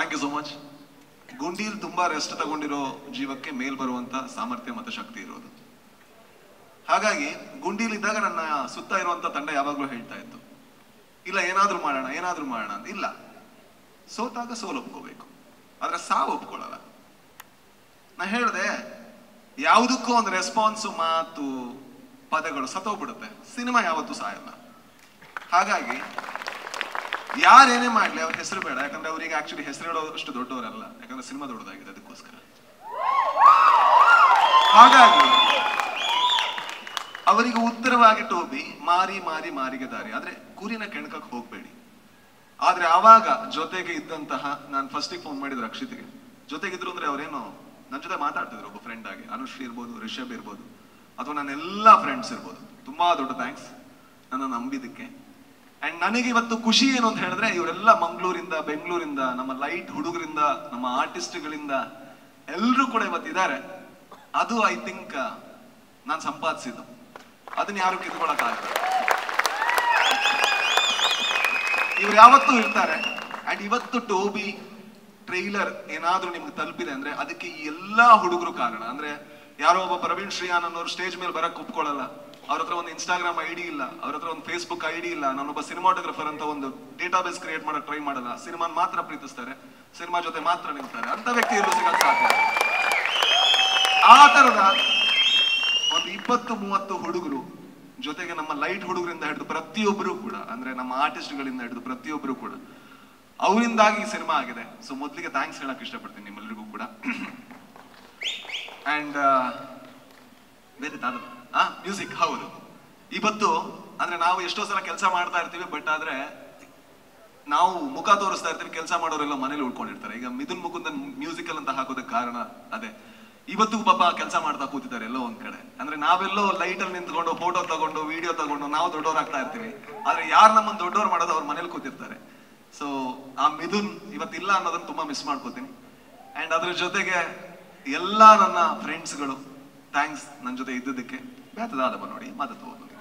Thank you so much. ಗುಂಡೀಲಿ ತುಂಬಾ rest ತಗೊಂಡಿರೋ ಜೀವಕ್ಕೆ ಮೇಲ್ ಬರುವಂತ ಸಾಮರ್ಥ್ಯ ಮತ್ತು ಶಕ್ತಿ ಇರೋದು. ಹಾಗಾಗಿ ಗುಂಡೀಲಿದ್ದಾಗ ನನ್ನ ಸುತ್ತ ಇರುವಂತ ತಂಡ ಯಾವಾಗ್ಲೂ ಹೇಳ್ತಾ ಇತ್ತು, ಇಲ್ಲ ಏನಾದ್ರೂ ಮಾಡೋಣ ಅಂತ. ಇಲ್ಲ, ಸೋತಾಗ ಸೋಲು ಒಪ್ಕೋಬೇಕು, ಆದ್ರೆ ಸಾವು ಒಪ್ಕೊಳ್ಳಲ್ಲ. ನಾ ಹೇಳ್ದೆ, ಯಾವುದಕ್ಕೂ ಒಂದು ರೆಸ್ಪಾನ್ಸು, ಮಾತು, ಪದಗಳು ಸತ್ತೋಗ್ಬಿಡುತ್ತೆ. ಸಿನಿಮಾ ಯಾವತ್ತೂ ಸಾಯಲ್ಲ. ಹಾಗಾಗಿ ಯಾರೇನೇ ಮಾಡ್ಲಿ ಅವ್ರ ಹೆಸರು ಬೇಡ, ಯಾಕಂದ್ರೆ ಅವ್ರಿಗೆ ಆಕ್ಚುಲಿ ಹೆಸರು ಹೇಳೋಷ್ಟು ದೊಡ್ಡವರಲ್ಲ, ಯಾಕಂದ್ರೆ ಸಿನಿಮಾ ದೊಡ್ಡದಾಗಿದೆ ಅದಕ್ಕೋಸ್ಕರ. ಹಾಗಾಗಿ ಅವರಿಗೆ ಉತ್ತರವಾಗಿ ಟೋಬಿ, ಮಾರಿಗೆ ದಾರಿ. ಆದ್ರೆ ಗುರಿನ ಕೆಣಕಕ್ಕೆ ಹೋಗ್ಬೇಡಿ. ಆದ್ರೆ ಆವಾಗ ಜೊತೆಗೆ ಇದ್ದಂತಹ, ನಾನು ಫಸ್ಟಿಗೆ ಫೋನ್ ಮಾಡಿದ್ರು ರಕ್ಷಿತ್ಗೆ, ಜೊತೆಗಿದ್ರು ಅಂದ್ರೆ ಅವ್ರೇನು ನನ್ನ ಜೊತೆ ಮಾತಾಡ್ತಿದ್ರು, ಒಬ್ಬ ಫ್ರೆಂಡ್ ಆಗಿ. ಅನುಶ್ರೀ ಇರ್ಬೋದು, ರಿಷಬ್ ಇರ್ಬೋದು, ಅಥವಾ ನನ್ನ ಎಲ್ಲಾ ಫ್ರೆಂಡ್ಸ್ ಇರ್ಬೋದು. ತುಂಬಾ ದೊಡ್ಡ ಥ್ಯಾಂಕ್ಸ್ ನನ್ನ ನಂಬಿದಕ್ಕೆ. ಅಂಡ್ ನನಗೆ ಇವತ್ತು ಖುಷಿ ಏನು ಅಂತ ಹೇಳಿದ್ರೆ, ಇವರೆಲ್ಲ ಮಂಗಳೂರಿಂದ, ಬೆಂಗಳೂರಿಂದ, ನಮ್ಮ ಲೈಟ್ ಹುಡುಗರಿಂದ, ನಮ್ಮ ಆರ್ಟಿಸ್ಟ್ಗಳಿಂದ ಎಲ್ಲರೂ ಕೂಡ ಇವತ್ತಿದ್ದಾರೆ. ಅದು ಐ ಥಿಂಕ್ ನಾನು ಸಂಪಾದಿಸಿದ್ದು, ಅದನ್ನ ಯಾರು ಕಿತ್ಕೊಳಕ್ಕಾಗಲ್ಲ. ಇವ್ರು ಯಾವತ್ತೂ ಇರ್ತಾರೆ. ಅಂಡ್ ಇವತ್ತು ಟೋಬಿ ಟ್ರೈಲರ್ ಏನಾದ್ರೂ ನಿಮ್ಗೆ ತಲುಪಿದೆ ಅಂದ್ರೆ ಅದಕ್ಕೆ ಈ ಎಲ್ಲಾ ಹುಡುಗರು ಕಾರಣ. ಅಂದ್ರೆ ಯಾರೋ ಒಬ್ಬ ಪ್ರವೀಣ್ ಶ್ರೀಯಾನ್ ಅನ್ನೋರು ಸ್ಟೇಜ್ ಮೇಲೆ ಬರಕ್ ಒಪ್ಕೊಳ್ಳಲ್ಲ, ಅವ್ರ ಹತ್ರ ಒಂದು ಇನ್ಸ್ಟಾಗ್ರಾಮ್ ಐಡಿ ಇಲ್ಲ, ಅವ್ರ ಹತ್ರ ಒಂದು ಫೇಸ್ಬುಕ್ ಐಡಿ ಇಲ್ಲ. ನಾನೊಬ್ಬ ಸಿನಿಮಾಟೋಗ್ರಫರ್ ಅಂತ ಒಂದು ಡೇಟಾಬೇಸ್ ಕ್ರಿಯೇಟ್ ಮಾಡಕ್ ಟ್ರೈ ಮಾಡಲ್ಲ. ಸಿನಿಮಾನ್ ಮಾತ್ರ ಪ್ರೀತಿಸ್ತಾರೆ, ಸಿನಿಮಾ ಜೊತೆ ಮಾತ್ರ ನಿಲ್ತಾರೆ. ಅಂತ ವ್ಯಕ್ತಿ ಎಲ್ಲೂ ಸಿಗಕ್ ಸಾಧ್ಯ. ಆ ತರದ ಒಂದು 20-30 ಹುಡುಗರು ಜೊತೆಗೆ ನಮ್ಮ ಲೈಟ್ ಹುಡುಗರಿಂದ ಹಿಡಿದು ಪ್ರತಿಯೊಬ್ಬರು ಕೂಡ, ಅಂದ್ರೆ ನಮ್ಮ ಆರ್ಟಿಸ್ಟ್ಗಳಿಂದ ಹಿಡಿದು ಪ್ರತಿಯೊಬ್ಬರು ಕೂಡ, ಅವರಿಂದಾಗಿ ಈ ಸಿನಿಮಾ ಆಗಿದೆ. ಸೊ ಮೊದಲಿಗೆ ಥ್ಯಾಂಕ್ಸ್ ಹೇಳಕ್ ಇಷ್ಟಪಡ್ತೀನಿ ನಿಮ್ಮೆಲ್ಲರಿಗೂ ಕೂಡ. ಅಂಡ್ ಬೇರೆ ಮ್ಯೂಸಿಕ್, ಹೌದು, ಇವತ್ತು ಅಂದ್ರೆ ನಾವು ಎಷ್ಟೋ ಸಲ ಕೆಲಸ ಮಾಡ್ತಾ ಇರ್ತೀವಿ, ಬಟ್ ಆದ್ರೆ ನಾವು ಮುಖ ತೋರಿಸ್ತಾ ಇರ್ತೀವಿ, ಕೆಲಸ ಮಾಡೋರೆಲ್ಲ ಮನೇಲಿ ಉಳ್ಕೊಂಡಿರ್ತಾರೆ. ಈಗ ಮಿಥುನ್ ಮುಕುಂದನ್ ಮ್ಯೂಸಿಕಲ್ ಅಂತ ಹಾಕೋದಕ್ಕೆ ಕಾರಣ ಅದೇ. ಇವತ್ತು ಪಾಪ ಕೆಲಸ ಮಾಡ್ತಾ ಕೂತಿದ್ದಾರೆ ಎಲ್ಲೋ ಒಂದ್ ಕಡೆ. ಅಂದ್ರೆ ನಾವೆಲ್ಲೋ ಲೈಟ್ ಅಲ್ಲಿ ನಿಂತ್ಕೊಂಡು ಫೋಟೋ ತಗೊಂಡು ವಿಡಿಯೋ ತಗೊಂಡು ನಾವು ದೊಡ್ಡವರಾಗ್ತಾ ಇರ್ತೀವಿ, ಆದ್ರೆ ಯಾರು ನಮ್ಮನ್ನ ದೊಡ್ಡವ್ರು ಮಾಡೋದು ಅವ್ರ ಮನೇಲಿ ಕೂತಿರ್ತಾರೆ. ಸೊ ಆ ಮಿಥುನ್ ಇವತ್ತಿಲ್ಲ ಅನ್ನೋದನ್ನ ತುಂಬಾ ಮಿಸ್ ಮಾಡ್ಕೋತೀನಿ. ಅಂಡ್ ಅದ್ರ ಜೊತೆಗೆ ಎಲ್ಲಾ ನನ್ನ ಫ್ರೆಂಡ್ಸ್ಗಳು, ಥ್ಯಾಂಕ್ಸ್ ನನ್ನ ಜೊತೆ ಇದ್ದದಕ್ಕೆ. ಬೇತದಾದ ನೋಡಿ ಮಾತಾಡ್ತಾ ಹೋಗೋದು.